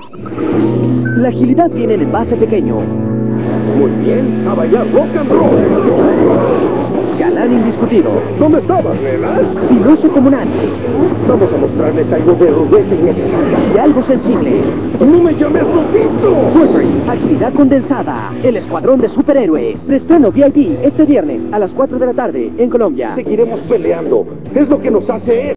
La agilidad viene en envase pequeño. Muy bien, a bailar rock and roll. Galán indiscutido. ¿Dónde estabas, nena? Filoso como nadie. Vamos a mostrarles algo de rudeza innecesaria. Y algo sensible. ¡No me llames loquito! Wolverine, agilidad condensada. El escuadrón de superhéroes. Estreno VIP este viernes a las 4 de la tarde en Colombia. Seguiremos peleando. Es lo que nos hace